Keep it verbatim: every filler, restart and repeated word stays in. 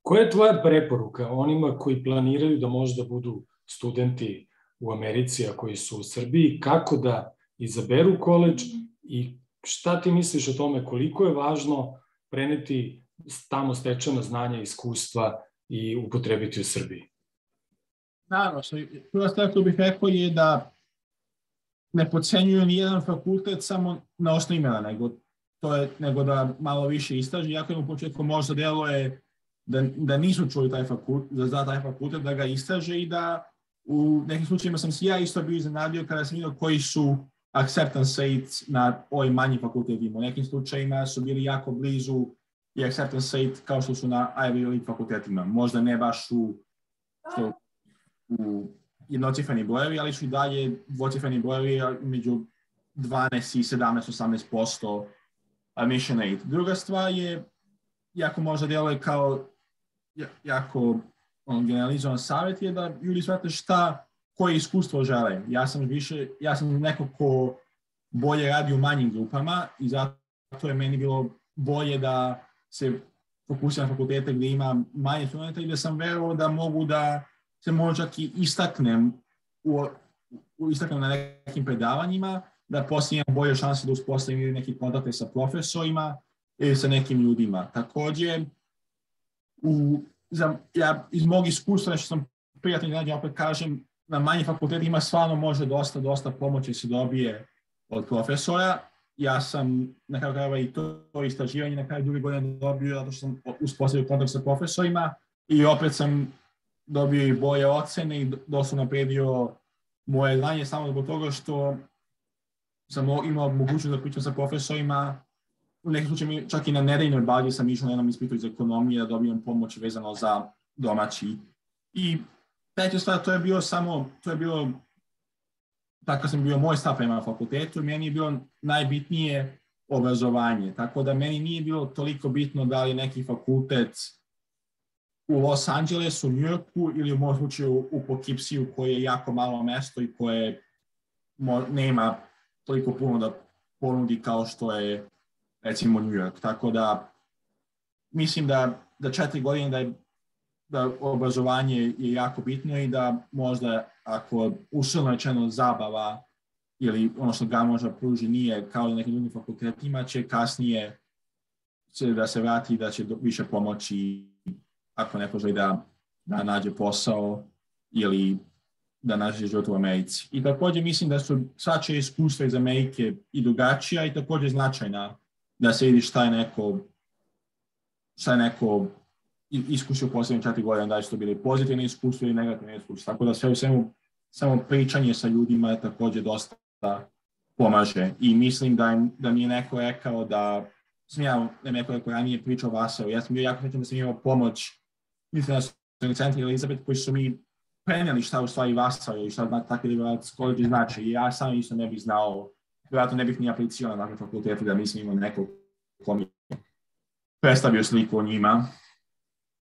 Koja je tvoja preporuka onima koji planiraju da možda budu studenti u Americi, a koji su u Srbiji, kako da izaberu koledž i šta ti misliš o tome, koliko je važno preneti tamo stečena znanja, iskustva i upotrebiti u Srbiji? Naravno, prva stvar koju bih rekao je da ne podcenjuju ni jedan fakultet samo na osnovu imena, nego, to je, nego da malo više istraži. Iako im u početku možda deluje da, da nisu čuli taj fakultet, za taj fakultet, da ga istraže i da u nekim slučajima sam si ja isto bio iznenadio kada sam vidio koji su acceptance rates na ovim manjim fakultetima. U nekim slučajima su bili jako blizu i acceptance rate kao što su na Ivy League fakultetima. Možda ne baš u, što, u jednocifreni brojevi, ali su i dalje dvocifreni brojevi među dvanaest i sedamnaest do osamnaest posto admission rate. Druga stvar je, jako možda djeluje kao jako on, generalizovan savjet, je da ljudi shvate šta, koje iskustvo žele. Ja sam više, ja sam neko ko bolje radi u manjim grupama i zato je meni bilo bolje da se fokusiram na fakultete gdje ima manje studenta i da sam verovao da mogu da se možda čak i istaknem, u, u, istaknem na nekim predavanjima, da poslije imam bolje šanse da uspostavim neki kontakte sa profesorima ili sa nekim ljudima. Također, u, za, ja iz mog iskustva, nešto sam prijatelj, znači opet kažem, na manjim fakultetima stvarno može dosta, dosta pomoći se dobije od profesora. Ja sam na kraju krajeva i to, to istraživanje na kraju druge godine dobio zato što sam uspostavio kontakt sa profesorima i opet sam dobio i bolje ocene i dosta napredio moje znanje samo zbog toga što sam imao mogućnost da pričam sa profesorima. U nekim slučajima čak i na nedeljnoj bazi sam išao na jednom ispitu iz ekonomije da dobijem pomoć vezano za domaći. I treća stvar, to je bilo samo, to je bilo, tako sam bio moj stav prema fakultetu, meni je bilo najbitnije obrazovanje. Tako da meni nije bilo toliko bitno da li neki fakultet u Los Angelesu, New Yorku ili u mojom slučaju u Poughkeepsiju koje je jako malo mesto i koje nema toliko puno da ponudi kao što je recimo New York. Tako da mislim da za četiri godine da je da obrazovanje je jako bitno i da možda ako uslovno rečeno zabava ili ono što ga možda pruži nije kao na nekim drugim fakultetima, će kasnije će da se vrati i da će više pomoći ako neko želi da, da nađe posao ili da nađe život u Americi. I također mislim da su svačija iskustva iz Amerike i drugačija i također značajna da se vidi šta je neko šta je neko iskusio u posljednjih četiri godine, da li su to bili pozitivne iskustva ili negativne iskustva. Tako da sve u svemu, samo pričanje sa ljudima je također dosta pomaže. I mislim da, da mi je neko rekao da, sam ja neko rekao ranije pričao Vasao, ja sam bio jako srećan da sam imao pomoć, mislim da su centri Elizabeth koji su mi prenijeli šta u stvari Vasao i šta takve liberalci college znači. I ja sam isto ne bih znao, vjerojatno ne bih ni aplicirao na takve fakultete da nisam imao nekog ko mi predstavio sliku o njima.